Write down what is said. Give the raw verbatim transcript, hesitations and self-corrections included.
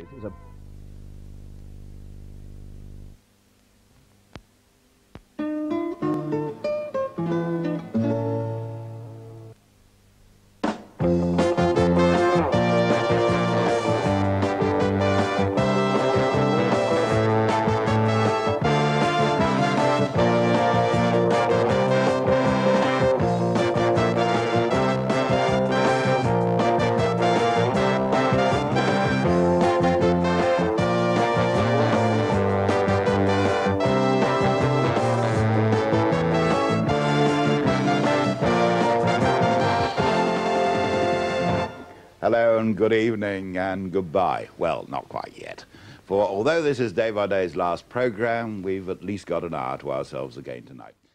It is a Hello and good evening and goodbye. Well, not quite yet. For although this is day by day's last programme, we've at least got an hour to ourselves again tonight.